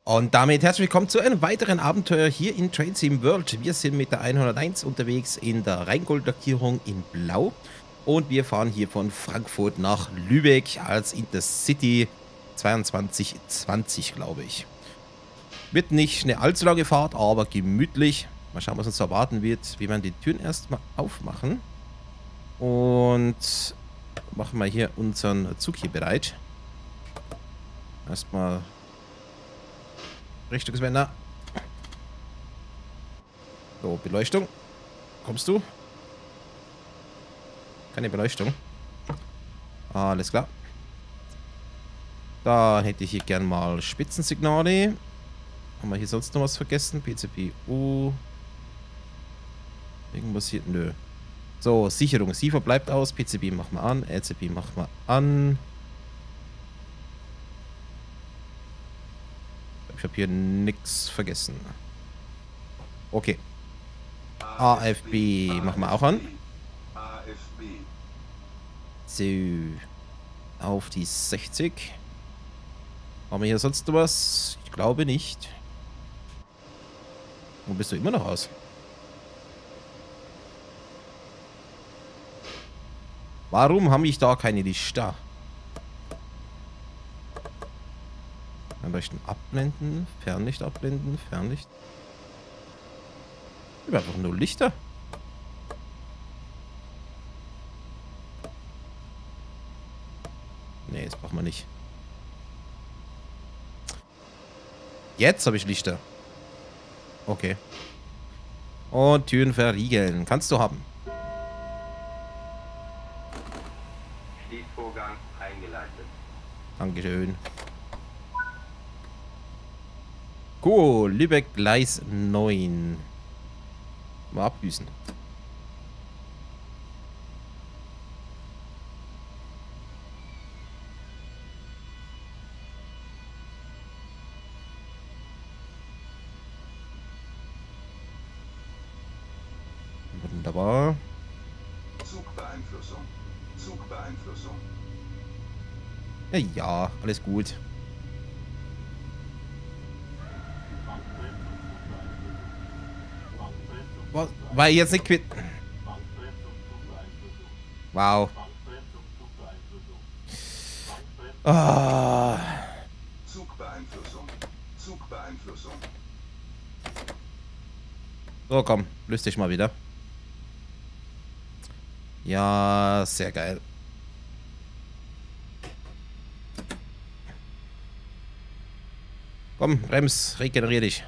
Und damit herzlich willkommen zu einem weiteren Abenteuer hier in Train Sim World. Wir sind mit der 101 unterwegs in der Rheingold-Lackierung in Blau. Und wir fahren hier von Frankfurt nach Lübeck als Intercity 2220, glaube ich. Wird nicht eine allzu lange Fahrt, aber gemütlich. Mal schauen, was uns erwarten wird. Wir werden die Türen erstmal aufmachen. Und machen wir hier unseren Zug hier bereit. Erstmal Richtungswender. So, Beleuchtung. Kommst du? Keine Beleuchtung. Alles klar. Dann hätte ich hier gern mal Spitzensignale. Haben wir hier sonst noch was vergessen? PCBU. Irgendwas hier? Nö. So, Sicherung. SIFO bleibt aus. PCB machen wir an. RCB machen wir an. Ich habe hier nichts vergessen. Okay. AFB machen wir auch an. So. Auf die 60. Haben wir hier sonst noch was? Ich glaube nicht. Wo bist du immer noch aus? Warum habe ich da keine Lichter? Leuchten abblenden, Fernlicht abblenden, Fernlicht. Ich habe einfach nur Lichter. Nee, das brauchen wir nicht. Jetzt habe ich Lichter. Okay. Und Türen verriegeln. Kannst du haben. Schließvorgang eingeleitet. Dankeschön. Cool, Lübeck Gleis 9. Mal abdüsen. Wunderbar. Zugbeeinflussung. Zugbeeinflussung. Ja, ja, alles gut. Was? War ich jetzt nicht quitt? Wow. Ah. Zugbeeinflussung. Zugbeeinflussung. So, komm, löst dich mal wieder. Ja, sehr geil. Komm, Brems, regenerier dich.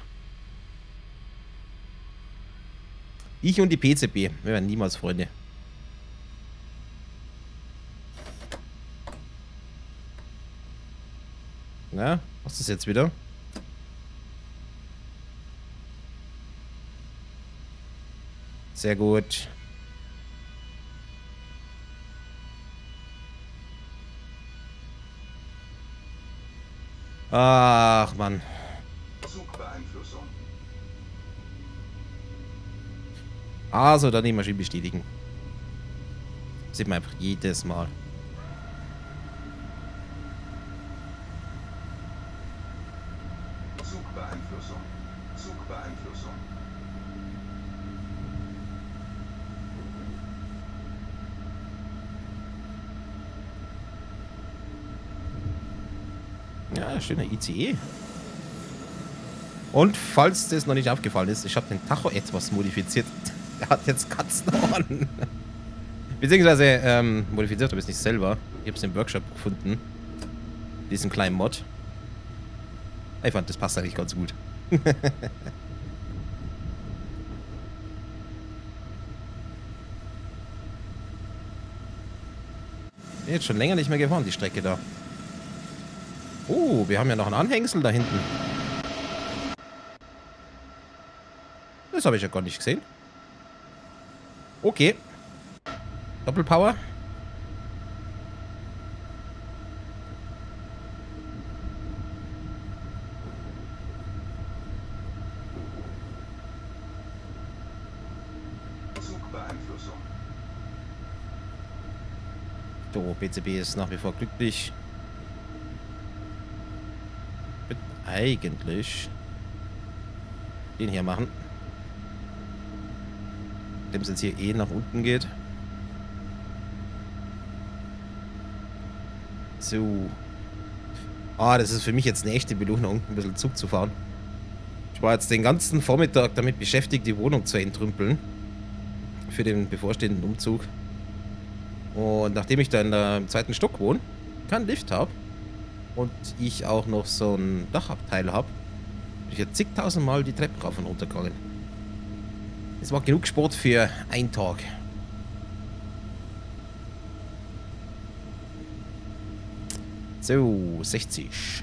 Ich und die PCB. Wir werden niemals Freunde. Na, was ist das jetzt wieder? Sehr gut. Ach, Mann. Zugbeeinflussung. Also, dann die Maschine bestätigen. Sieht man einfach jedes Mal. Zugbeeinflussung. Zugbeeinflussung. Ja, schöner ICE. Und falls das noch nicht aufgefallen ist, ich habe den Tacho etwas modifiziert. Er hat jetzt Katzenohren. Beziehungsweise modifiziert habe ich es nicht selber. Ich habe es im Workshop gefunden. Diesen kleinen Mod. Ich fand, das passt eigentlich ganz gut. Bin jetzt schon länger nicht mehr gefahren, die Strecke da. Oh, wir haben ja noch einen Anhängsel da hinten. Das habe ich ja gar nicht gesehen. Okay. Doppelpower. Zugbeeinflussung. So, BCB ist nach wie vor glücklich. eigentlich den hier machen. Dem es jetzt hier eh nach unten geht. So. Ah, das ist für mich jetzt eine echte Belohnung, ein bisschen Zug zu fahren. Ich war jetzt den ganzen Vormittag damit beschäftigt, die Wohnung zu entrümpeln. Für den bevorstehenden Umzug. Und nachdem ich da im zweiten Stock wohne, keinen Lift habe und ich auch noch so ein Dachabteil habe, bin ich ja zigtausendmal die Treppen rauf und runter gegangen. Das war genug Sport für einen Tag. So, 60.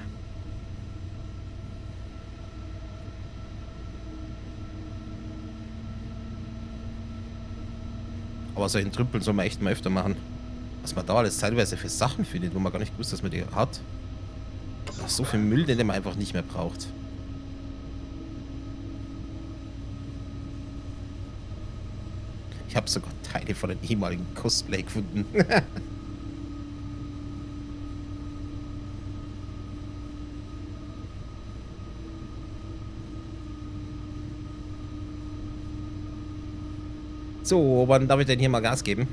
Aber so Entrümpeln soll man echt mal öfter machen. Was man da alles teilweise für Sachen findet, wo man gar nicht gewusst, dass man die hat. Ach, so viel Müll, den man einfach nicht mehr braucht. Ich habe sogar Teile von den ehemaligen Cosplay gefunden. So, wann darf ich denn hier mal Gas geben?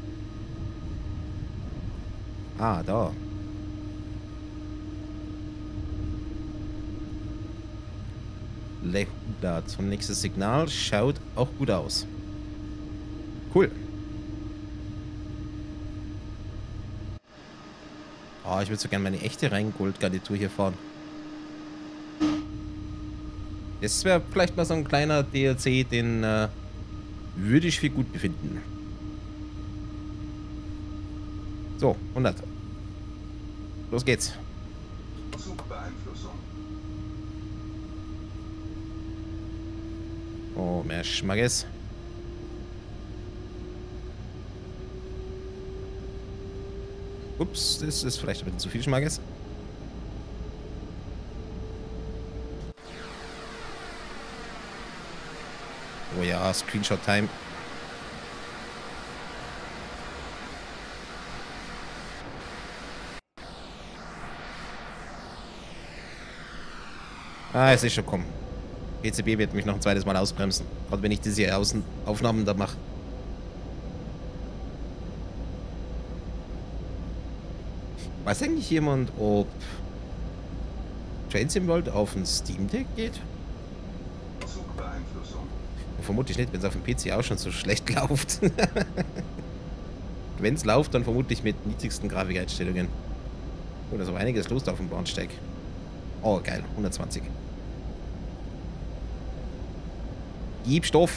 Ah, da. Lehudat. Und nächstes Signal schaut auch gut aus. Cool. Oh, ich würde so gerne meine echte Rheingold-Garnitur hier fahren. Das wäre vielleicht mal so ein kleiner DLC, den würde ich für gut befinden. So, 100. Los geht's. Zugbeeinflussung. Oh, mehr Schmackes. Ups, das ist vielleicht ein bisschen zu viel Schmackes. Oh ja, Screenshot-Time. Ah, es ist schon kommen. GCB wird mich noch ein zweites Mal ausbremsen. Gerade wenn ich diese Aufnahmen da mache. Weiß eigentlich jemand, ob Train World auf ein Steam Deck geht? Zugbeeinflussung. Vermutlich nicht, wenn es auf dem PC auch schon so schlecht läuft. Wenn es läuft, dann vermutlich mit niedrigsten Grafikeinstellungen. Oh, da ist aber einiges los da auf dem Bahnsteig. Oh, geil. 120. Gib Stoff.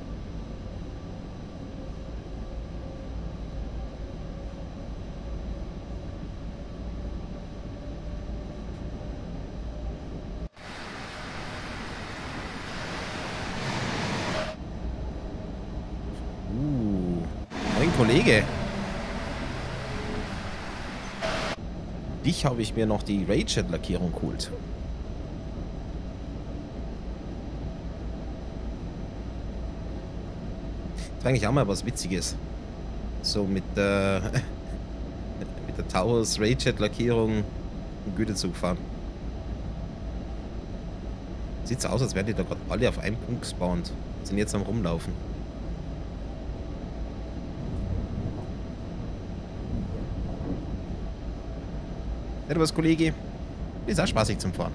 Moin Kollege. Dich habe ich mir noch die Raychat-Lackierung geholt. Das war eigentlich auch mal was Witziges. So mit der Taurus Raychat-Lackierung im Güterzug fahren. Sieht so aus, als wären die da gerade alle auf einem Punkt gespawnt. Sind jetzt am Rumlaufen. Ja, du was, Kollege? Ist auch spaßig zum Fahren.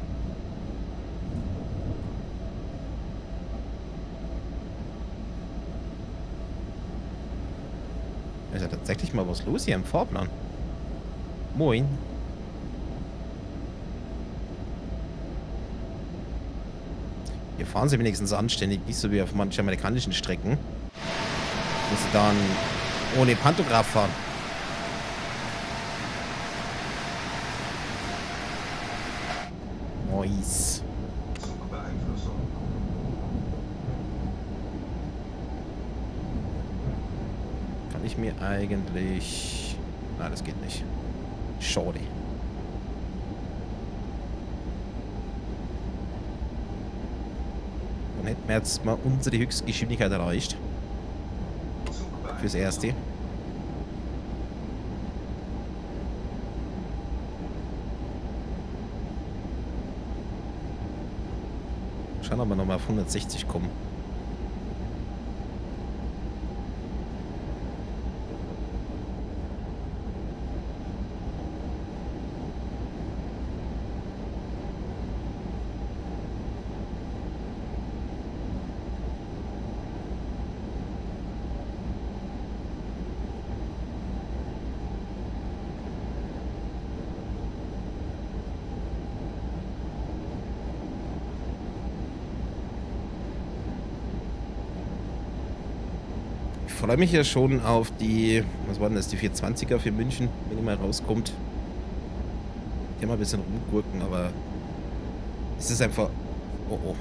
Ist ja tatsächlich mal was los hier im Fahrplan. Moin. Hier fahren sie wenigstens anständig, nicht so wie auf manchen amerikanischen Strecken. Wo sie dann ohne Pantograph fahren. Nice. Zugbeeinflussung. Kann ich mir eigentlich... Nein, das geht nicht. Schade. Dann hätten wir jetzt mal unsere Höchstgeschwindigkeit erreicht. Fürs Erste. Schauen, ob wir nochmal auf 160 kommen. Ich freue mich ja schon auf die, was war denn das, die 420er für München, wenn die mal rauskommt. Hier mal ein bisschen rumgurken, aber es ist einfach, oh oh.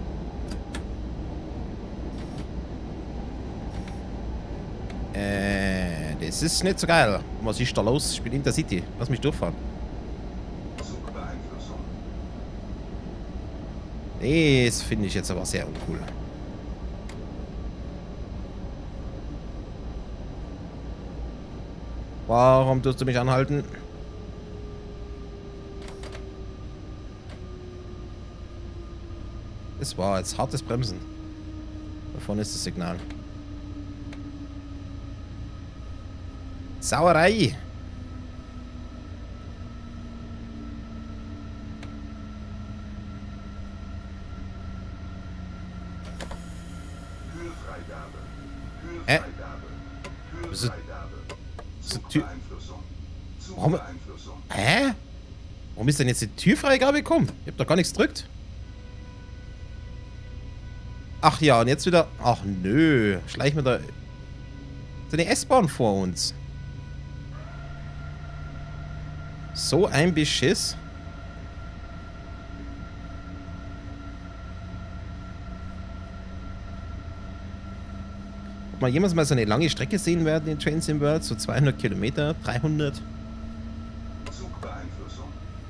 Das ist nicht so geil. Was ist da los? Ich bin in der City. Lass mich durchfahren. Zugbeeinflussung. Das finde ich jetzt aber sehr uncool. Warum tust du mich anhalten? Das war jetzt hartes Bremsen. Da vorne ist das Signal. Sauerei! Kühlfreigabe. Hä? Kühlfreigabe. Wieso- Kühlfreigabe. wieso Tür- Zugbeeinflussung. Warum- Zugbeeinflussung. Hä? Warum ist denn jetzt die Türfreigabe gekommen? Ich hab doch gar nichts gedrückt. Ach ja, und jetzt wieder... Ach nö. Schleichen wir da... So eine S-Bahn vor uns. So ein Beschiss. Ob wir jemals mal so eine lange Strecke sehen werden in Train Sim World? So 200 Kilometer, 300. Zugbeeinflussung.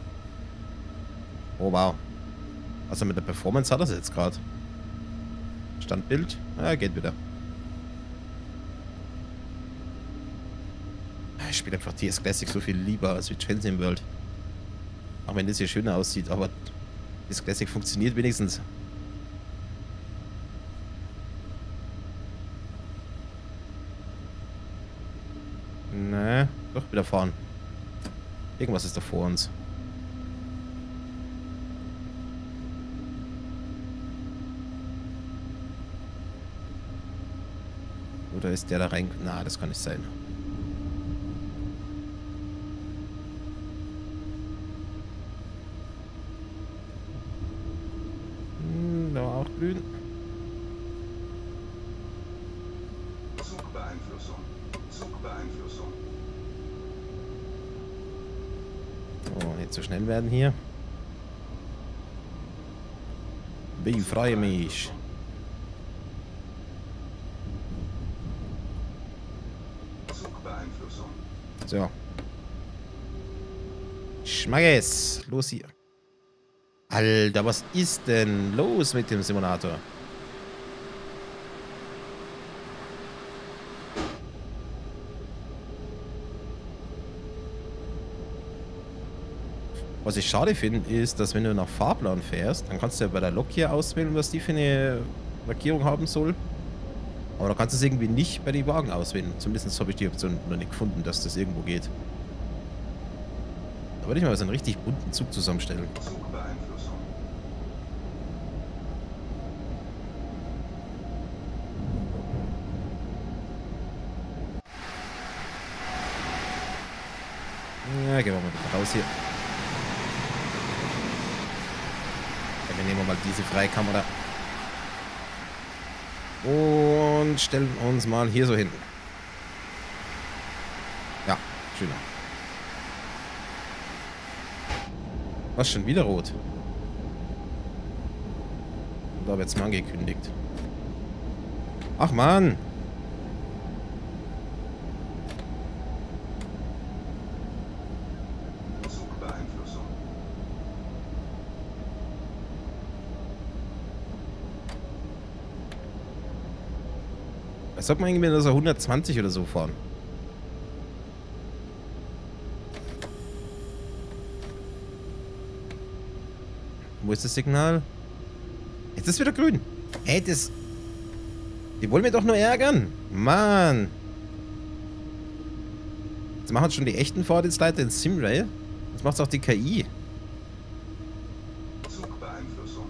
Oh wow. Also mit der Performance hat er es jetzt gerade. Standbild. Ah, geht wieder. Ich spiele einfach TS Classic so viel lieber als wie Train Sim World. Auch wenn das hier schöner aussieht, aber TS Classic funktioniert wenigstens. Ne, doch wieder fahren. Irgendwas ist da vor uns. Oder ist der da rein? Na, das kann nicht sein. Da war auch grün. Zugbeeinflussung. Zugbeeinflussung. Oh, nicht so schnell werden hier. Ich freue mich. Zugbeeinflussung. So. Schmackes. Los hier. Alter, was ist denn los mit dem Simulator? Was ich schade finde, ist, dass wenn du nach Fahrplan fährst, dann kannst du ja bei der Lok hier auswählen, was die für eine Lackierung haben soll. Aber da kannst du es irgendwie nicht bei den Wagen auswählen. Zumindest habe ich die Option noch nicht gefunden, dass das irgendwo geht. Da würde ich mal so einen richtig bunten Zug zusammenstellen. Zugbeeinflussung. Ja, gehen wir mal raus hier. Ja, wir nehmen mal diese Freikamera. Und stellen uns mal hier so hin. Ja, schöner. Was, schon wieder rot? Und da wird es mal angekündigt. Ach man! Zugbeeinflussung. Was sagt man irgendwie, dass er 120 oder so fahren? Wo ist das Signal? Jetzt ist wieder grün. Ey, das... Die wollen mir doch nur ärgern. Mann. Jetzt machen schon die echten Fahrdienstleiter in Simrail. Jetzt macht's auch die KI. Zugbeeinflussung.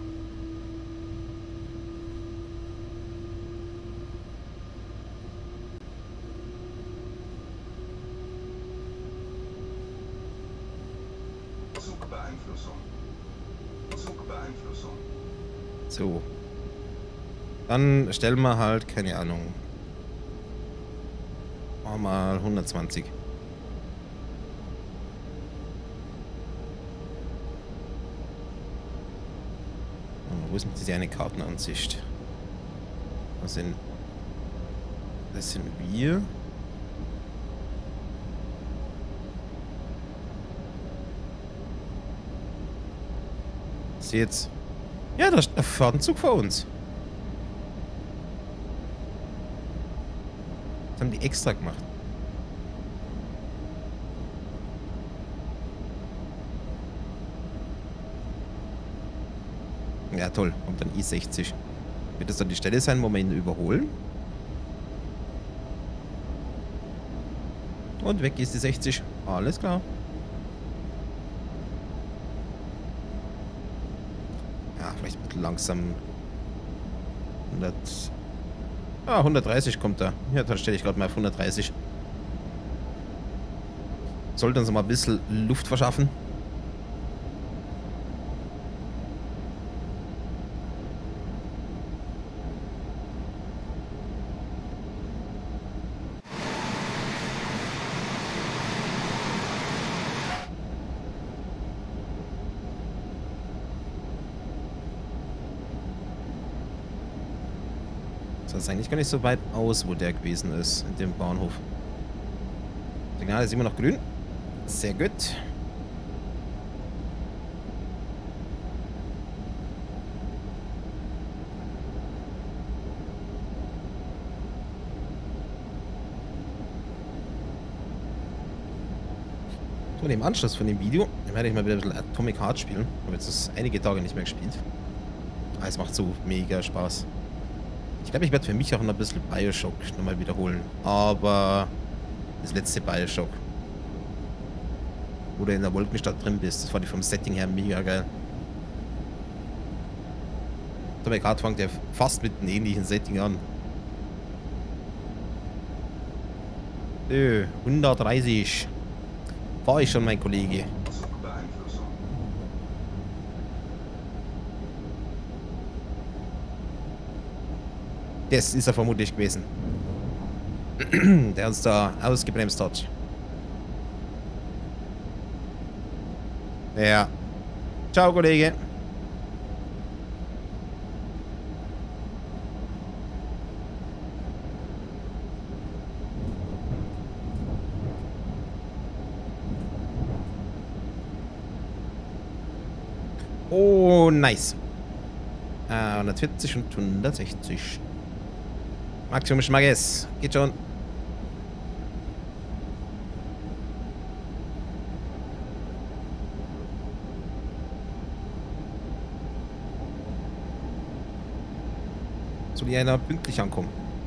Zugbeeinflussung. Zugbeeinflussung. So. Dann stellen wir halt, keine Ahnung. Mal 120. Wo ist denn diese eine Kartenansicht? Das sind wir. Ist jetzt. Ja, da fährt ein Zug vor uns. Das haben die extra gemacht. Ja, toll. Kommt dann I60. Wird das dann die Stelle sein, wo wir ihn überholen? Und weg ist die 60. Alles klar. Ja, vielleicht ein bisschen langsam. 130 kommt da. Ja, dann stelle ich gerade mal auf 130. Sollte uns mal ein bisschen Luft verschaffen. Das ist eigentlich gar nicht so weit aus, wo der gewesen ist, in dem Bahnhof. Signal ist immer noch grün. Sehr gut. So, im Anschluss von dem Video werde ich mal wieder ein bisschen Atomic Heart spielen. Ich habe jetzt das einige Tage nicht mehr gespielt. Aber es macht so mega Spaß. Ich glaube, ich werde für mich auch noch ein bisschen Bioshock nochmal wiederholen. Aber das letzte Bioshock, wo du in der Wolkenstadt drin bist, das war die vom Setting her mega geil. Atomic Heart fängt ja fast mit einem ähnlichen Setting an. 130. Fahre ich schon, mein Kollege. Zugbeeinflussung. Das ist er vermutlich gewesen. Der uns da ausgebremst hat. Ja. Ciao, Kollege. Oh, nice. 140 und 160. Maximum Schmackes. Geht schon. Soll die einer pünktlich ankommen?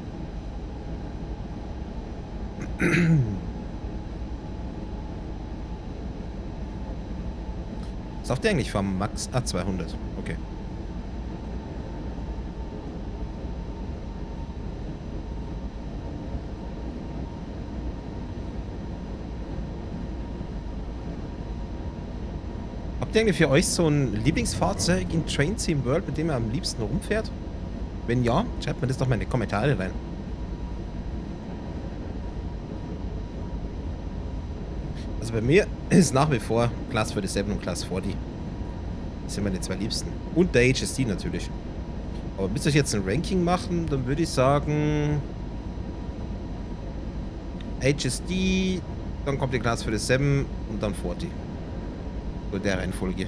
Was sagt der eigentlich vom Max? Ah, 200. Okay. Habt ihr eigentlich für euch so ein Lieblingsfahrzeug in Train Sim World, mit dem ihr am liebsten rumfährt? Wenn ja, schreibt mir das doch mal in die Kommentare rein. Also bei mir ist nach wie vor Class 47 und Class 40. Das sind meine zwei liebsten. Und der HSD natürlich. Aber müsst ihr jetzt ein Ranking machen, dann würde ich sagen HSD, dann kommt die Class 47 und dann 40. So der Reihenfolge.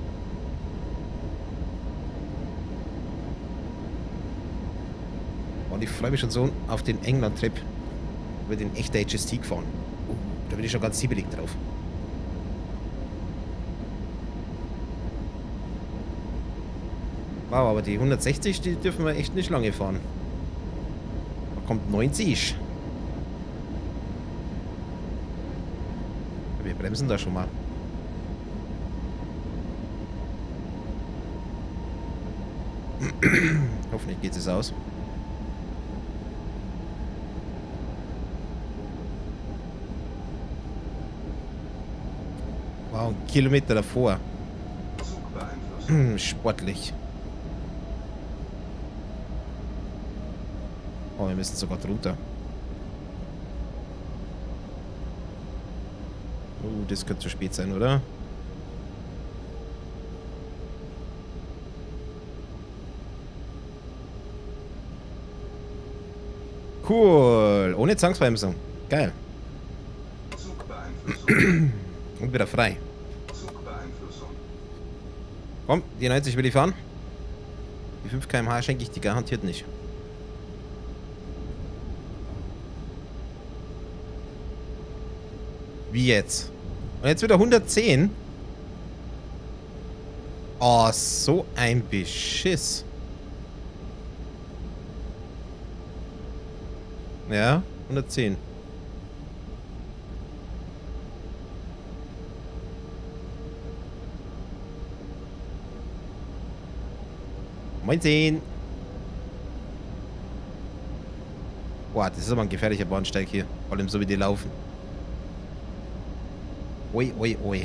Und ich freue mich schon so auf den England-Trip. Über den echten HST gefahren. Da bin ich schon ganz hibbelig drauf. Wow, aber die 160, die dürfen wir echt nicht lange fahren. Da kommt 90. Wir bremsen da schon mal. Hoffentlich geht es aus. Wow, 1 Kilometer davor. Zugbeeinflussung. Sportlich. Oh, wir müssen sogar drunter. Oh, das könnte zu spät sein, oder? Cool. Ohne Zwangsbremsung. Geil. Zugbeeinflussung. Und wieder frei. Zugbeeinflussung. Komm, die 90 will ich fahren. Die 5 km/h schenke ich dir garantiert nicht. Wie jetzt? Und jetzt wieder 110? Oh, so ein Beschiss. Ja, 110. Moin sehen. Boah, das ist aber ein gefährlicher Bahnsteig hier. Vor allem so wie die laufen. Ui, ui, ui.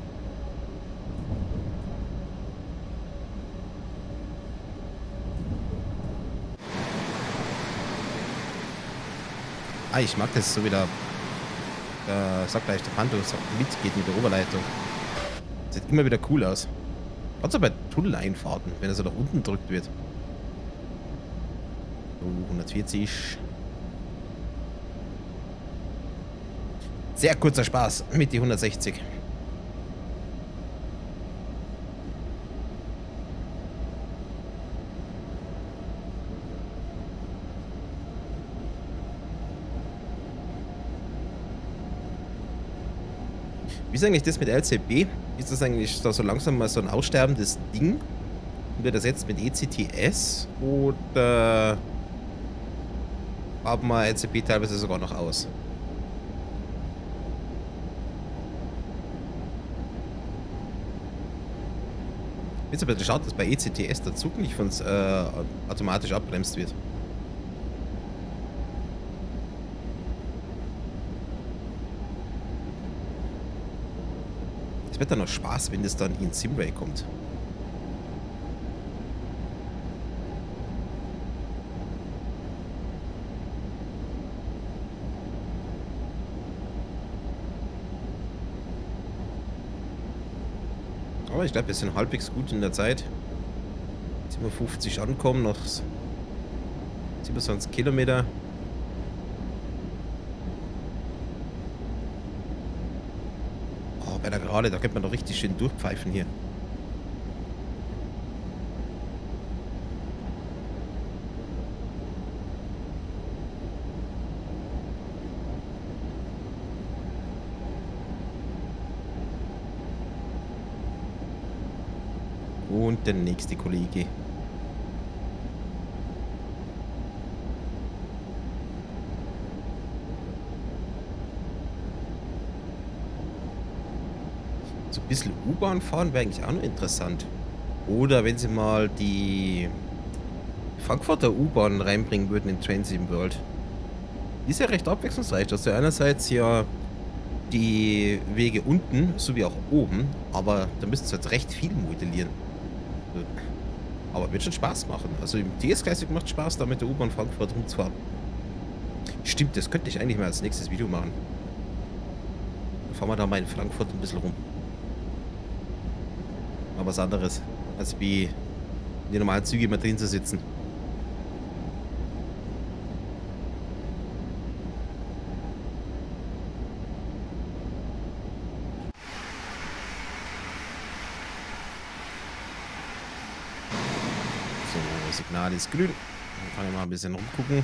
Ah, ich mag das so wieder. Sagt gleich der Panto, mitgeht mit der Oberleitung. Sieht immer wieder cool aus. Also bei Tunneleinfahrten, wenn er so nach unten drückt wird. Oh, 140. Sehr kurzer Spaß mit die 160. Wie ist eigentlich das mit LCB? Ist das eigentlich so langsam mal so ein aussterbendes Ding? Und wird das jetzt mit ECTS? Oder haben wir LCB teilweise sogar noch aus? Jetzt aber schaut, dass bei ECTS der Zug nicht von uns automatisch abbremst wird. Es wird dann noch Spaß, wenn das dann in Simray kommt. Aber ich glaube, wir sind halbwegs gut in der Zeit. 7:50 ankommen, noch 27 Kilometer. Oh, bei der Gerade, da könnte man doch richtig schön durchpfeifen hier. Und der nächste Kollege. So ein bisschen U-Bahn fahren wäre eigentlich auch noch interessant. Oder wenn sie mal die Frankfurter U-Bahn reinbringen würden in Train Sim World. Die ist ja recht abwechslungsreich. Das ist ja einerseits ja die Wege unten sowie auch oben, aber da müssten sie halt recht viel modellieren. Aber wird schon Spaß machen. Also im DS Classic macht Spaß, da mit der U-Bahn Frankfurt rumzufahren. Stimmt, das könnte ich eigentlich mal als nächstes Video machen. Dann fahren wir da mal in Frankfurt ein bisschen rum. Mal was anderes, als wie in die normalen Züge immer drin zu sitzen. Signal ist grün. Dann kann ich mal ein bisschen rumgucken.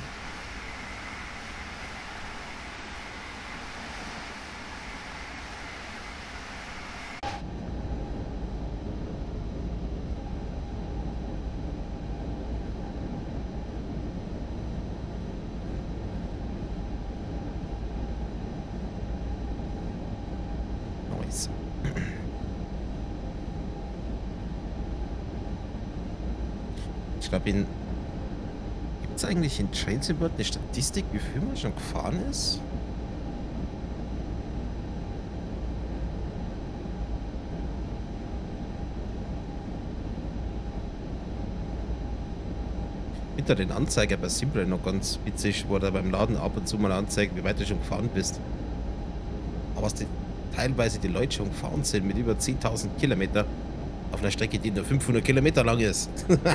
Ich glaube, gibt es eigentlich in Trainsim World eine Statistik, wie viel man schon gefahren ist? Hinter den Anzeiger bei Simple noch ganz witzig, wo da beim Laden ab und zu mal anzeigt, wie weit du schon gefahren bist. Aber was teilweise die Leute schon gefahren sind mit über 10.000 Kilometer auf einer Strecke, die nur 500 Kilometer lang ist.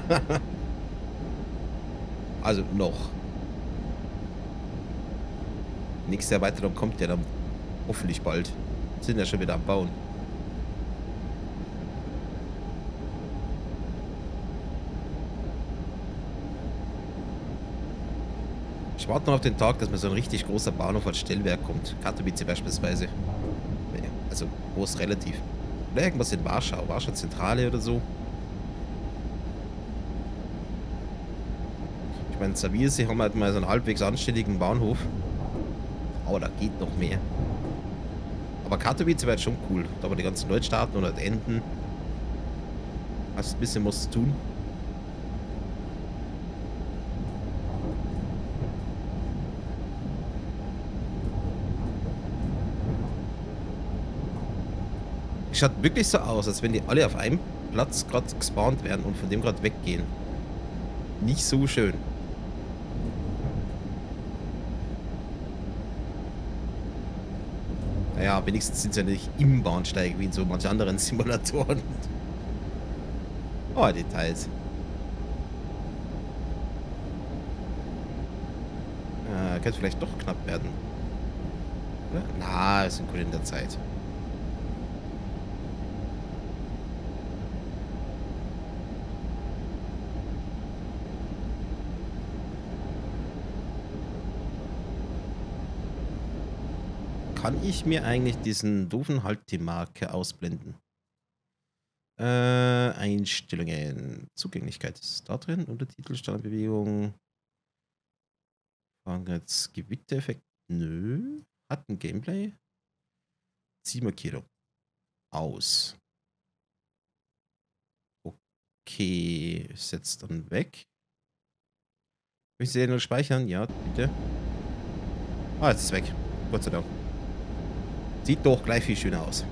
Also noch. Nächste Erweiterung kommt ja dann hoffentlich bald. Sind ja schon wieder am Bauen. Ich warte noch auf den Tag, dass mir so ein richtig großer Bahnhof als Stellwerk kommt. Katowice beispielsweise. Also groß relativ. Oder irgendwas in Warschau. Warschau Zentrale oder so. Ich meine, Zawirsee haben halt mal so einen halbwegs anständigen Bahnhof. Aber da geht noch mehr. Aber Katowice wäre schon cool. Da wo die ganzen Leute starten und halt enden. Hast ein bisschen was zu tun. Schaut wirklich so aus, als wenn die alle auf einem Platz gerade gespawnt werden und von dem gerade weggehen. Nicht so schön. Naja, wenigstens sind sie ja nicht im Bahnsteig wie in so manchen anderen Simulatoren. Oh, Details. Könnte vielleicht doch knapp werden. Oder? Na, ist gut in der Zeit. Kann ich mir eigentlich diesen doofen Halt-die-Marke ausblenden? Einstellungen. Zugänglichkeit ist da drin. Untertitel, Standardbewegung. Fangen jetzt Gewittereffekt. Nö. Hat ein Gameplay. Zielmarkierung. Aus. Okay. Setzt dann weg. Will ich sie noch speichern? Ja, bitte. Ah, jetzt ist es weg. Gott sei Dank. Sieht doch gleich viel schöner aus.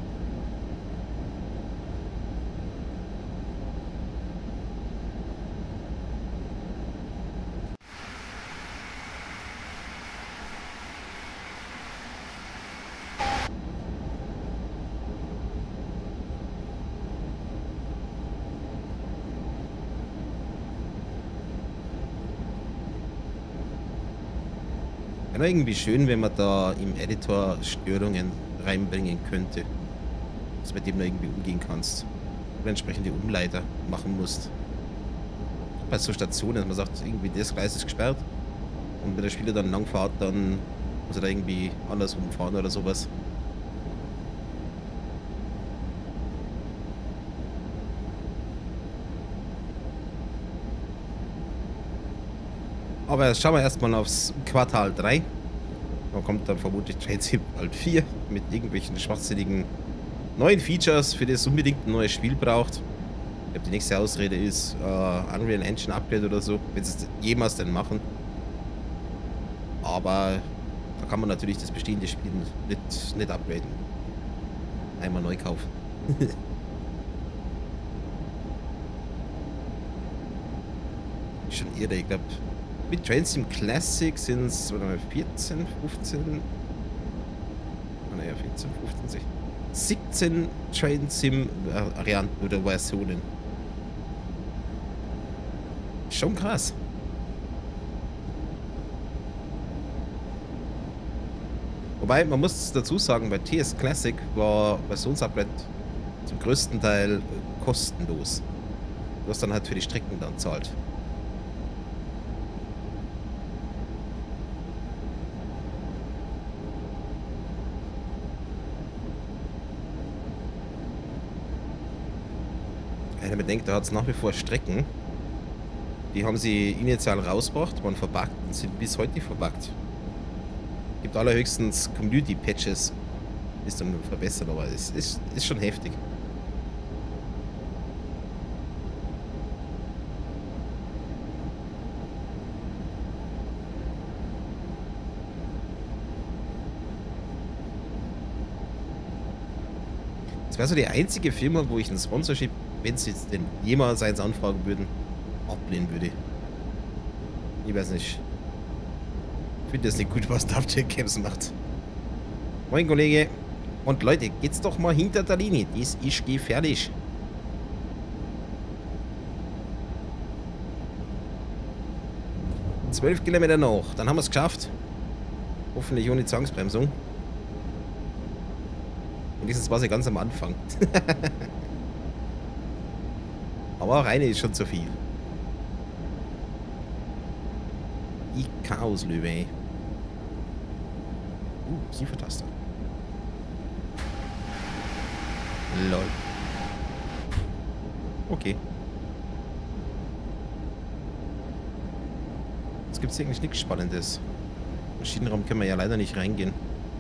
Wäre irgendwie schön, wenn man da im Editor Störungen reinbringen könnte. Dass du mit dem da irgendwie umgehen kannst. Oder entsprechende Umleiter machen musst. Bei so Stationen, dass man sagt, irgendwie das Gleis ist gesperrt. Und wenn der Spieler dann lang fährt, dann muss er da irgendwie andersrum fahren oder sowas. Aber jetzt schauen wir erstmal aufs Quartal 3. Da kommt dann vermutlich Trainsim World 4 mit irgendwelchen schwachsinnigen neuen Features, für das es unbedingt ein neues Spiel braucht. Ich glaube, die nächste Ausrede ist Unreal Engine Upgrade oder so, wenn sie es jemals denn machen. Aber da kann man natürlich das bestehende Spiel nicht upgraden. Einmal neu kaufen. Schon irre, ich glaube. Mit Trainsim Classic sind es 14, 15. Naja, 14, 15, 16. 17 Trainsim-Varianten oder Versionen. Schon krass. Wobei, man muss dazu sagen, bei TS Classic war Versionsupgrade zum größten Teil kostenlos. Du hast dann halt für die Strecken dann zahlt. Wenn man bedenkt, da hat es nach wie vor Strecken. Die haben sie initial rausgebracht, waren verbuggt und sind bis heute nicht verbuggt. Gibt allerhöchstens Community-Patches, ist dann verbessert, aber es ist schon heftig. Das wäre so die einzige Firma, wo ich ein Sponsorship, wenn sie jetzt denn jemals eins anfragen würden, ablehnen würde. Ich weiß nicht. Ich finde das nicht gut, was Dovetail Games macht. Moin, Kollege. Und Leute, geht's doch mal hinter der Linie. Das ist gefährlich. ...12 Kilometer noch. Dann haben wir es geschafft. Hoffentlich ohne Zwangsbremsung. Und dieses war sie ganz am Anfang. Aber auch eine ist schon zu viel. Die Chaoslöwe. Siefertaste. Lol. Okay. Jetzt gibt es eigentlich nichts Spannendes. Im Maschinenraum können wir ja leider nicht reingehen.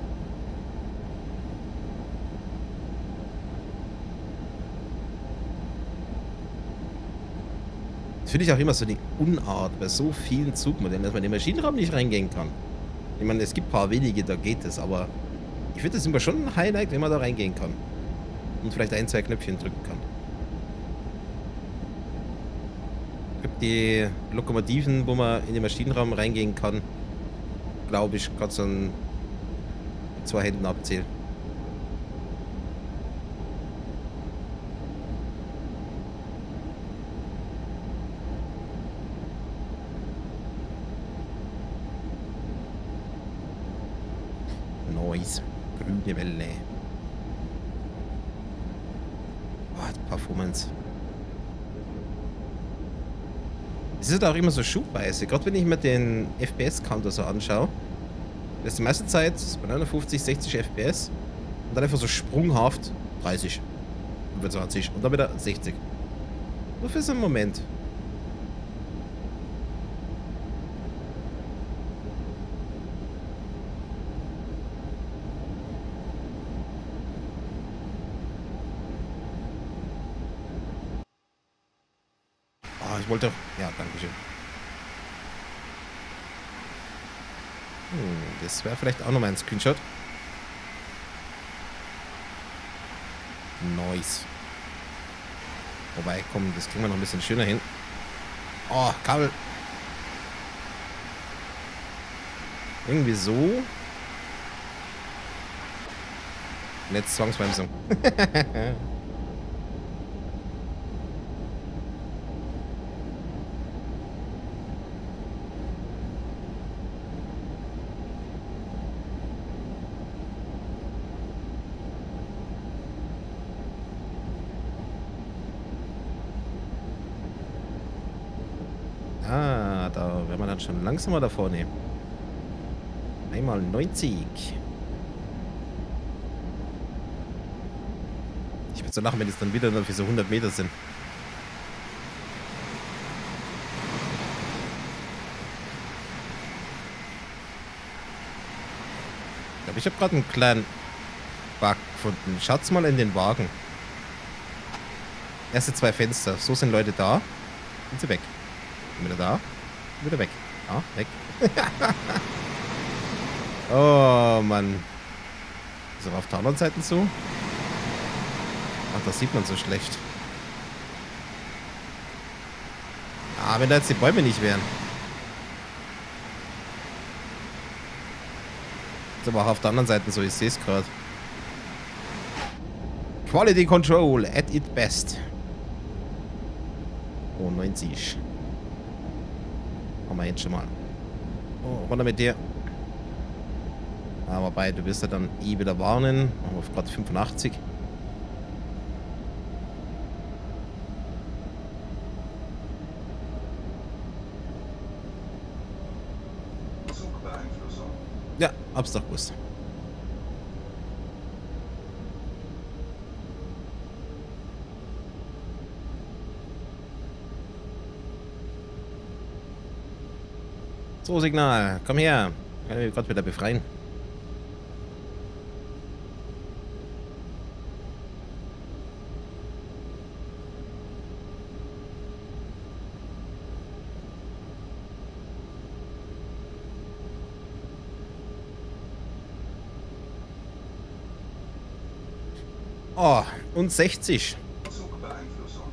Das finde ich auch immer so die Unart bei so vielen Zugmodellen, dass man in den Maschinenraum nicht reingehen kann. Ich meine, es gibt ein paar wenige, da geht es, aber ich finde das immer schon ein Highlight, wenn man da reingehen kann. Und vielleicht ein, zwei Knöpfchen drücken kann. Es gibt die Lokomotiven, wo man in den Maschinenraum reingehen kann, glaube ich, gerade so an 2 Händen abzählen. Nice. Grüne Welle. Oh, Performance. Es ist auch immer so schubweise. Gerade wenn ich mir den FPS-Counter so anschaue, das ist die meiste Zeit bei 59, 60 FPS und dann einfach so sprunghaft 30, 25 und dann wieder 60. Nur für so einen Moment. Oh, ich wollte... Ja, danke schön. Das wäre vielleicht auch nochmal ein Screenshot. Nice. Wobei, komm, das kriegen wir noch ein bisschen schöner hin. Oh, Kabel. Irgendwie so. Und jetzt Zwangsbremsung. Ah, da wäre man dann schon langsamer da vorne. Einmal 90. Ich würde so lachen, wenn es dann wieder nur für so 100 Meter sind. Ich glaube, ich habe gerade einen kleinen Bug gefunden. Schaut's mal in den Wagen. Erste 2 Fenster. So sind Leute da. Sind sie weg. Wieder da. Wieder weg. Ah, weg. Oh, Mann. Ist aber auf der anderen Seite so? Ach, das sieht man so schlecht. Ah, wenn da jetzt die Bäume nicht wären. Ist aber auch auf der anderen Seite so, ich sehe es gerade. Quality Control at its best. Oh, 90. Haben wir jetzt schon mal. Oh, runter mit dir. Aber bei, du wirst ja dann eh wieder warnen. Machen wir auf gerade 85. Zugbeeinflussung. Ja, hab's doch gewusst. So, Signal, komm her. Kann ich mich gerade wieder befreien. Oh, und 60. Zugbeeinflussung.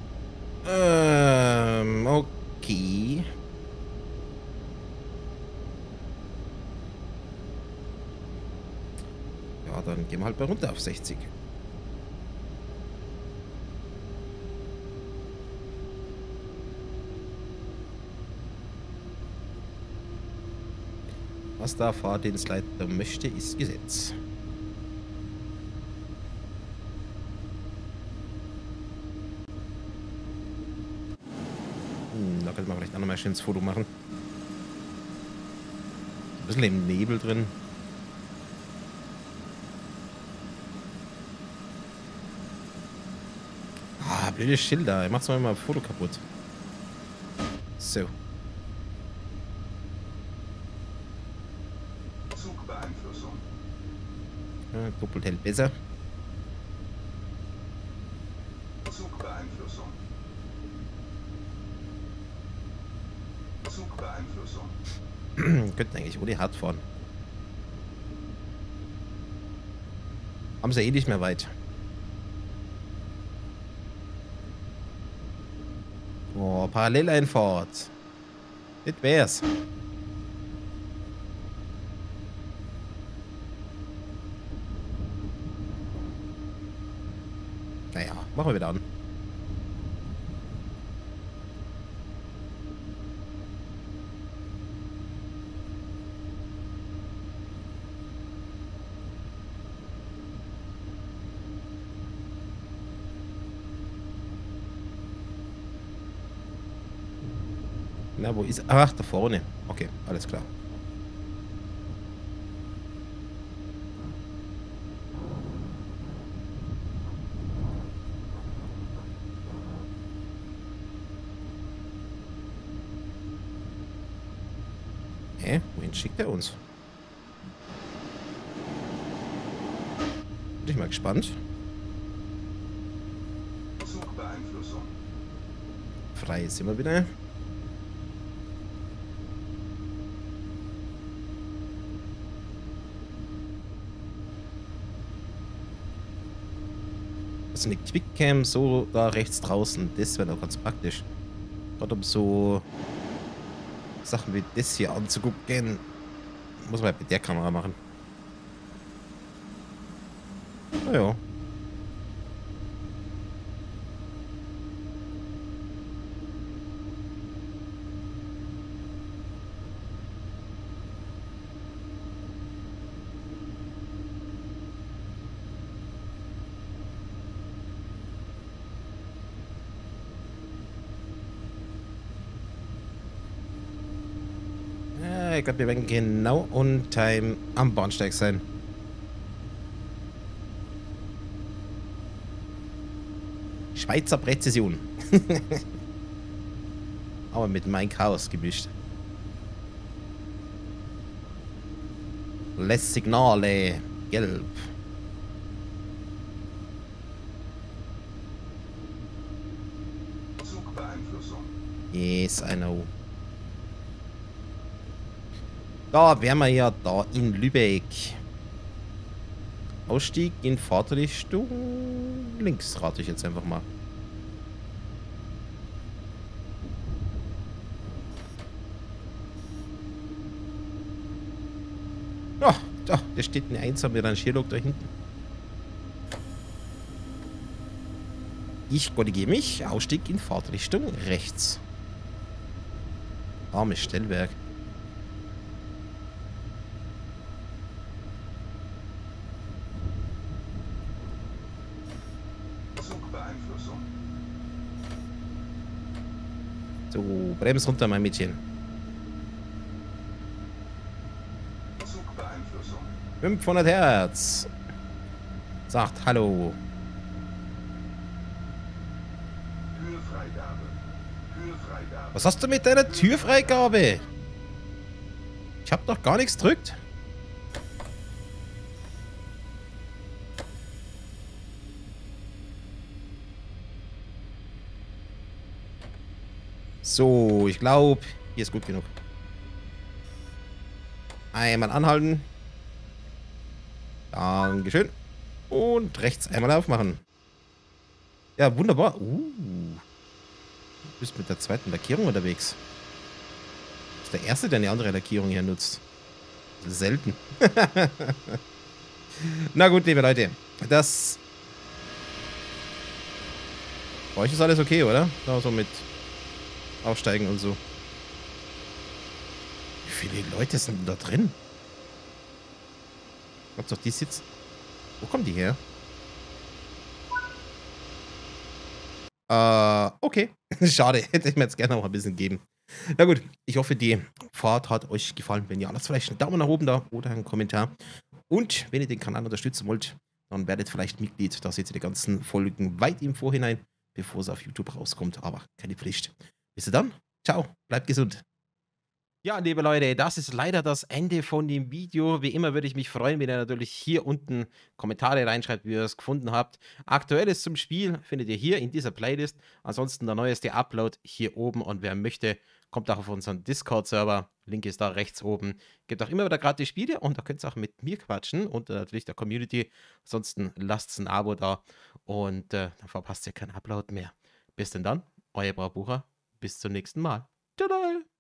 Okay. Ja, dann gehen wir halt mal runter auf 60. Was der Fahrdienstleiter möchte, ist Gesetz. Da könnte man vielleicht auch noch mal schön ins Foto machen. Ein bisschen im Nebel drin. Ah, blöde Schilder. Macht's mal ein Foto kaputt. So. Zugbeeinflussung. Ja, doppelt hält besser. Zugbeeinflussung. Zugbeeinflussung. Könnten eigentlich ohne hart fahren. Haben sie eh nicht mehr weit. Oh, Paralleleinfahrt. Das wär's. Naja, machen wir wieder an. Na, wo ist... Ach, da vorne. Okay, alles klar. Hä? Wohin schickt er uns? Bin ich mal gespannt. Zugbeeinflussung. Frei sind wir wieder. Also eine Quickcam so da rechts draußen, das wäre doch ganz praktisch. Gerade um so Sachen wie das hier anzugucken. Muss man halt mit der Kamera machen. Naja. Ich glaube, wir werden genau on time am Bahnsteig sein. Schweizer Präzision. Aber mit mein Chaos gemischt. Les Signale. Gelb. Zugbeeinflussung. Yes, I know. Da wären wir ja da in Lübeck. Ausstieg in Fahrtrichtung links, rate ich jetzt einfach mal. Ja, da steht eine einsame Rangierlok da hinten. Ich korrigiere mich. Ausstieg in Fahrtrichtung rechts. Armes Stellwerk. Zugbeeinflussung. So, bremst runter, mein Mädchen. Zugbeeinflussung. 500 Hertz. Sagt Hallo. Türfreigabe. Türfreigabe. Was hast du mit deiner Türfreigabe? Ich hab doch gar nichts gedrückt. So, ich glaube, hier ist gut genug. Einmal anhalten. Dankeschön. Und rechts einmal aufmachen. Ja, wunderbar. Du bist mit der zweiten Lackierung unterwegs. Das ist der erste, der eine andere Lackierung hier nutzt. Selten. Na gut, liebe Leute. Das... Bei euch ist alles okay, oder? Da so mit Aufsteigen und so. Wie viele Leute sind denn da drin? Habt doch die sitzen. Wo kommen die her? Okay. Schade. Hätte ich mir jetzt gerne noch ein bisschen geben. Na gut. Ich hoffe, die Fahrt hat euch gefallen. Wenn ja, lasst vielleicht einen Daumen nach oben da oder einen Kommentar. Und wenn ihr den Kanal unterstützen wollt, dann werdet vielleicht Mitglied. Da seht ihr die ganzen Folgen weit im Vorhinein, bevor es auf YouTube rauskommt. Aber keine Pflicht. Bis dann. Ciao. Bleibt gesund. Ja, liebe Leute, das ist leider das Ende von dem Video. Wie immer würde ich mich freuen, wenn ihr natürlich hier unten Kommentare reinschreibt, wie ihr es gefunden habt. Aktuelles zum Spiel findet ihr hier in dieser Playlist. Ansonsten der neueste Upload hier oben. Und wer möchte, kommt auch auf unseren Discord-Server. Link ist da rechts oben. Gibt auch immer wieder gratis Spiele und da könnt ihr auch mit mir quatschen und natürlich der Community. Ansonsten lasst ein Abo da und dann verpasst ihr keinen Upload mehr. Bis denn dann, euer Braubucher. Bis zum nächsten Mal. Tada!